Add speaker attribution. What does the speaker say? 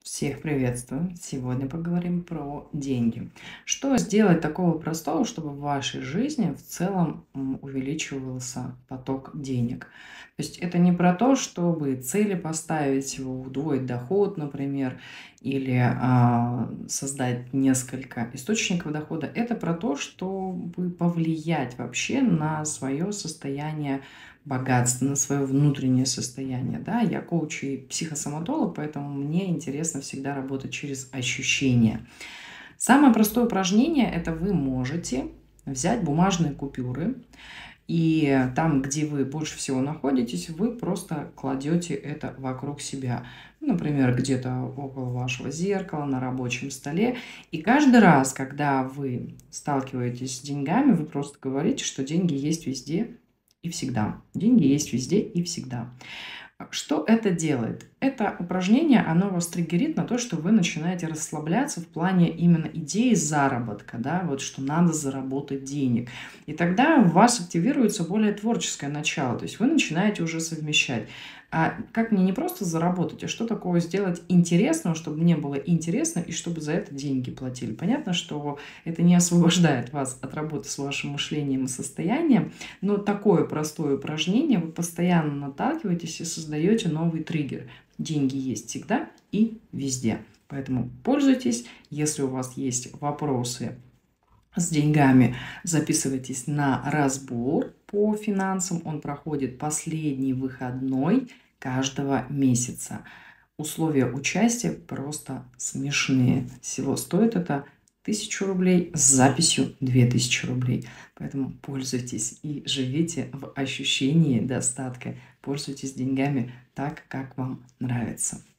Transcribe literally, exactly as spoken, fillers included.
Speaker 1: Всех приветствую! Сегодня поговорим про деньги. Что сделать такого простого, чтобы в вашей жизни в целом м, увеличивался поток денег? То есть это не про то, чтобы цели поставить, удвоить доход, например, или а, создать несколько источников дохода. Это про то, чтобы повлиять вообще на свое состояние богатства, на свое внутреннее состояние. Да? Я коуч и психосоматолог, поэтому мне интересно всегда работать через ощущения. Самое простое упражнение – это вы можете взять бумажные купюры, и там, где вы больше всего находитесь, вы просто кладете это вокруг себя. Ну, Например, где-то около вашего зеркала, на рабочем столе. И каждый раз, когда вы сталкиваетесь с деньгами, вы просто говорите, что деньги есть везде и всегда. Деньги есть везде и всегда. Что это делает? Это упражнение, оно вас триггерит на то, что вы начинаете расслабляться в плане именно идеи заработка, да, вот что надо заработать денег. И тогда в вас активируется более творческое начало, то есть вы начинаете уже совмещать. А как мне не просто заработать, а что такое сделать интересного, чтобы мне было интересно и чтобы за это деньги платили. Понятно, что это не освобождает вас от работы с вашим мышлением и состоянием, но такое простое упражнение вы постоянно наталкиваетесь и создаете новый триггер. Деньги есть всегда и везде. Поэтому пользуйтесь. Если у вас есть вопросы с деньгами, записывайтесь на разбор по финансам. Он проходит последний выходной каждого месяца. Условия участия просто смешные. Всего стоит это тысячу рублей с записью две тысячи рублей. Поэтому пользуйтесь и живите в ощущении достатка. Пользуйтесь деньгами так, как вам нравится.